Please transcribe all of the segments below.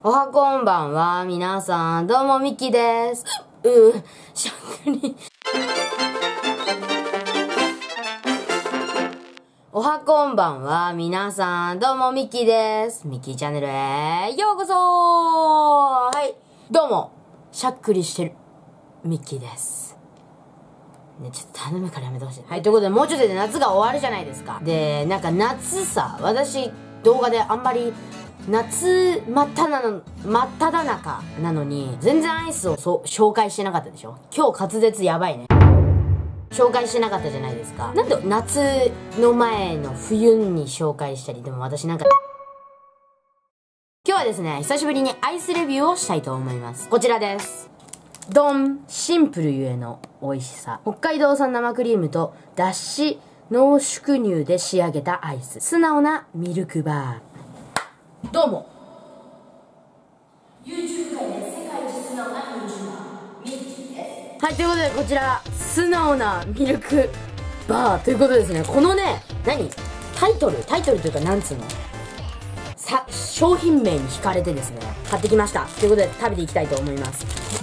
おはこんばんは、皆さん。どうも、ミッキーです。しゃくり。おはこんばんは、皆さん。どうも、ミッキーです。ミッキーチャンネルへようこそ。はい。どうも、しゃっくりしてる、ミッキーです。ね、ちょっと頼むからやめてほしい。はい、ということで、もうちょっとで夏が終わるじゃないですか。で、なんか夏さ、私、動画であんまり、夏真っ只中なのに、全然アイスを紹介してなかったでしょ。今日滑舌やばいね。紹介してなかったじゃないですか。なんで夏の前の冬に紹介したり、でも私なんか、今日はですね、久しぶりにアイスレビューをしたいと思います。こちらです。ドン！シンプルゆえの美味しさ。北海道産生クリームと脱脂濃縮乳で仕上げたアイス。素直なミルクバー。どうも YouTube 界で世界一素直な YouTuber ミッキーです。はい、ということでこちら素直なミルクバーということですね。このね、タイトルというかなんつうの商品名に惹かれてですね、買ってきました。ということで食べていきたいと思います。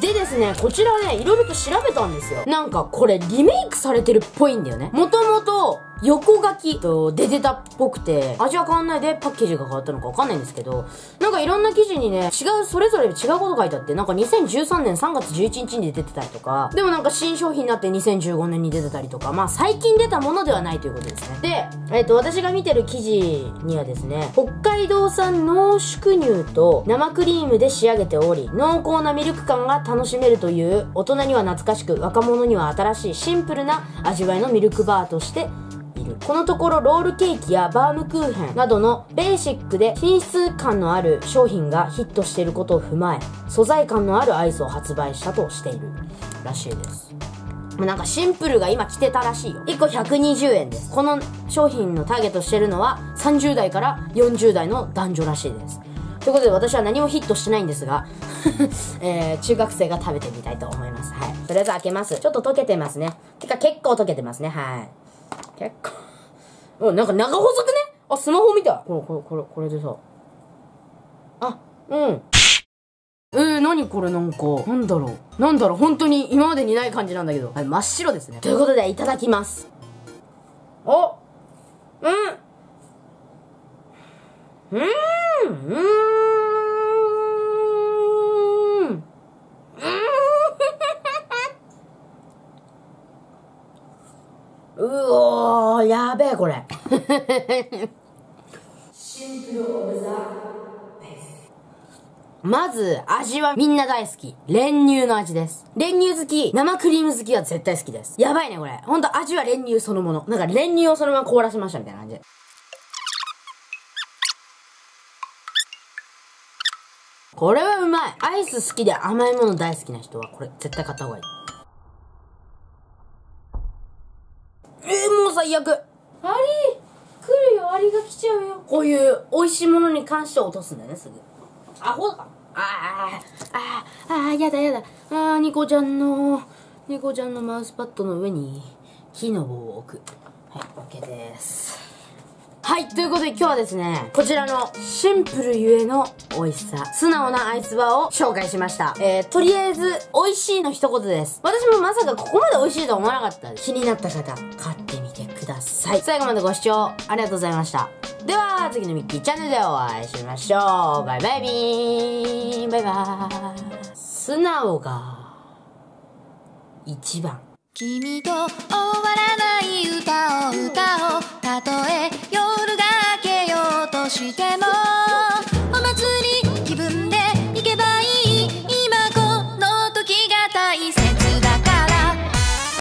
でですね、こちらね、いろいろと調べたんですよ。なんかこれリメイクされてるっぽいんだよね。もともと横書きと出てたっぽくて、味は変わんないでパッケージが変わったのかわかんないんですけど、なんかいろんな記事にね、それぞれ違うこと書いてあって、なんか2013年3月11日に出てたりとか、でもなんか新商品になって2015年に出てたりとか、まあ最近出たものではないということですね。で、私が見てる記事にはですね、北海道産濃縮乳と生クリームで仕上げており、濃厚なミルク感が楽しめるという、大人には懐かしく、若者には新しいシンプルな味わいのミルクバーとしている。このところロールケーキやバームクーヘンなどのベーシックで品質感のある商品がヒットしていることを踏まえ、素材感のあるアイスを発売したとしているらしいです。なんかシンプルが今来てたらしいよ。1個120円です。この商品のターゲットしてるのは30代から40代の男女らしいです。ということで私は何もヒットしてないんですが、中学生が食べてみたいと思います。はい。とりあえず開けます。ちょっと溶けてますね。てか結構溶けてますね。はい。結構。なんか長細くね？あ、スマホみたい。これでさ。あ、うん。何これなんだろう、本当に今までにない感じなんだけど。はい、真っ白ですね。ということで、いただきます。お！うおー、やべえ、これ。シンプルオブザベスト。まず、味はみんな大好き。練乳の味です。練乳好き、生クリーム好きは絶対好きです。やばいね、これ。ほんと味は練乳そのもの。なんか練乳をそのまま凍らせましたみたいな感じで。これはうまい。アイス好きで甘いもの大好きな人は、これ絶対買った方がいい。もう最悪。アリ来るよ、アリが来ちゃうよ。こういう美味しいものに関して落とすんだよね、すぐ。アホだから。やだ。ニコちゃんのマウスパッドの上に木の棒を置く。はい、OK です。はい、ということで今日はですね、こちらのシンプルゆえの美味しさ、素直なアイスバーを紹介しました。とりあえず、美味しいの一言です。私もまさかここまで美味しいとは思わなかったです。気になった方、買ってみてください。最後までご視聴ありがとうございました。では、次のミッキーチャンネルでお会いしましょう。バイバイビーン。バイバーイ。素直が一番。 君と終わらない歌を歌おう。たとえ夜が明けようとしても